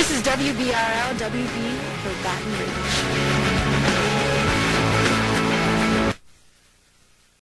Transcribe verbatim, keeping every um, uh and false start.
This is W B R L, W B for Baton Rouge.